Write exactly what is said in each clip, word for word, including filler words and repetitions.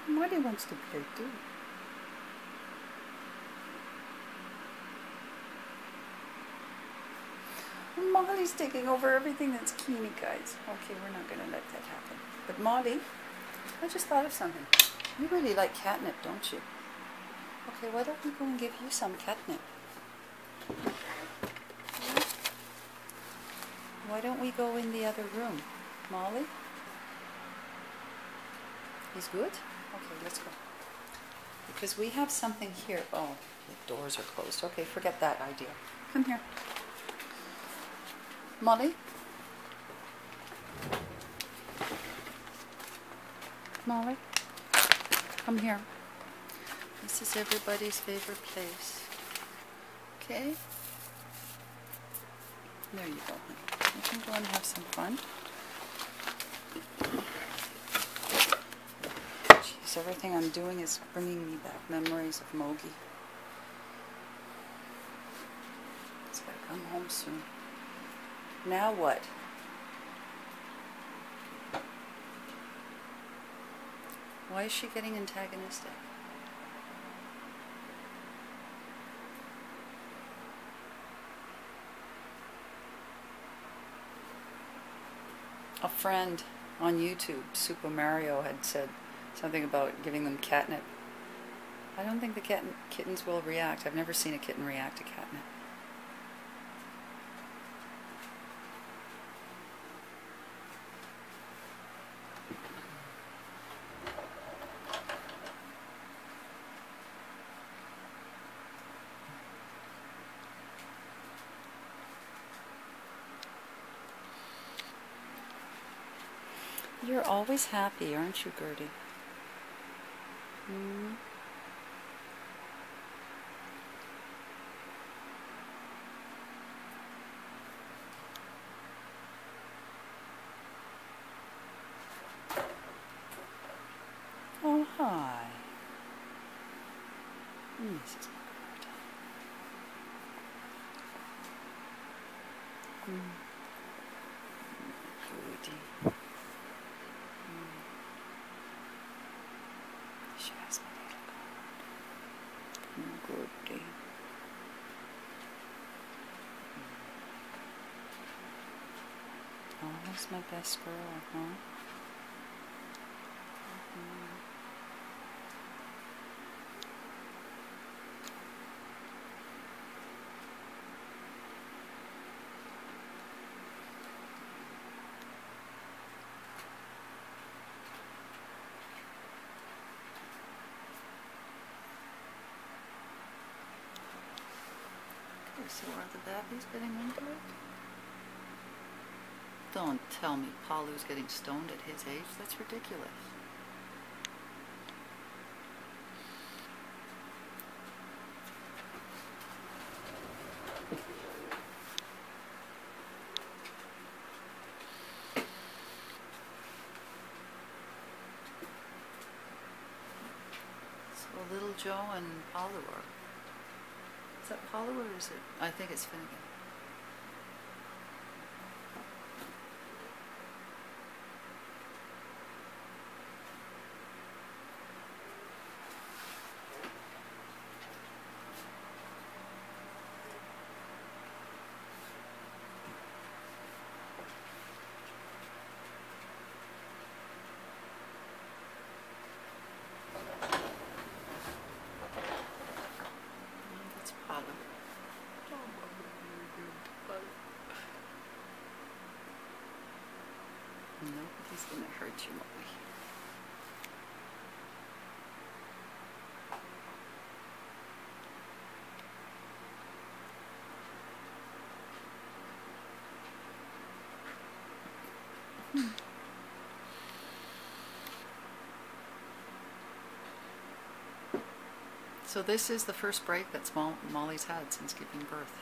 Molly wants to play too. Molly's taking over everything that's Keeny, guys. Okay, we're not going to let that happen. But Molly, I just thought of something. You really like catnip, don't you? Okay, why don't we go and give you some catnip? Why don't we go in the other room? Molly? He's good? Okay, let's go. Because we have something here. Oh, the doors are closed. Okay, forget that idea. Come here. Molly? Molly? Come here. This is everybody's favorite place. Okay? There you go, honey. You can go and have some fun. Jeez, everything I'm doing is bringing me back memories of Mogi. He's gotta come home soon. Now what? Why is she getting antagonistic? A friend on YouTube, Super Mario, had said something about giving them catnip. I don't think the kitten, kittens will react. I've never seen a kitten react to catnip. You're always happy, aren't you, Gertie? Mm. Oh, hi. Missus McGurk. Mm. Goody. She has my little card. Goody. Always my best girl, huh? Mm-hmm. Okay, so are the babbies getting into it? Don't tell me Paulu's getting stoned at his age. That's ridiculous. So Little Joe and Paulu are. Is that Paulu or is it? I think it's Finnegan. Nobody's gonna hurt you, Molly. Hmm. So this is the first break that Mo Molly's had since giving birth.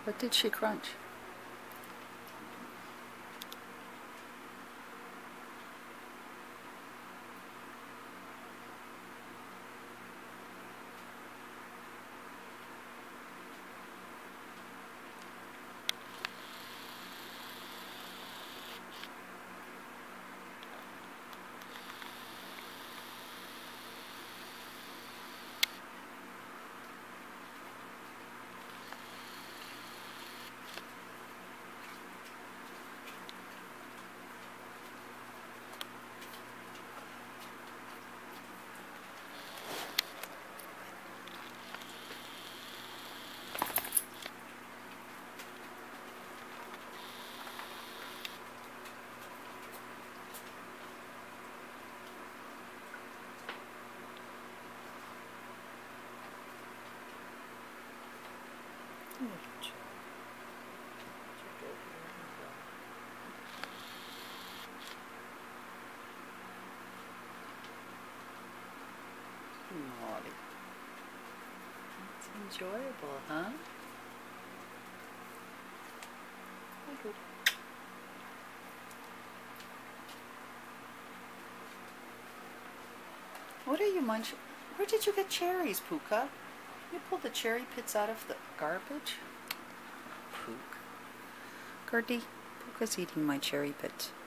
What did she crunch? Molly. It's enjoyable, huh? Good. What are you munching? Where did you get cherries, Puka? You pulled the cherry pits out of the garbage? Puka. Gertie, Puka's eating my cherry pits.